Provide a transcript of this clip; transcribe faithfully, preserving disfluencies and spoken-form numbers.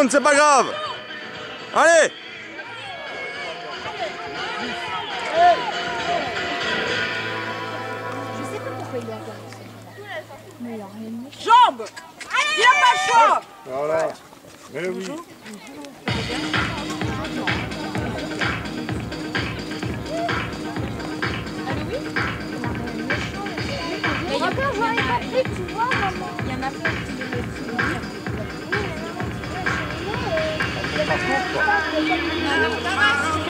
tourne, c'est pas grave. Allez. Je sais pas pourquoi il a regardé ça. Mais il a rien mis. Jambes. Il n'a pas le choix. Voilà. Mais oui. Encore, j'en ai pas pris, tu vois, maman. Il y en a plein.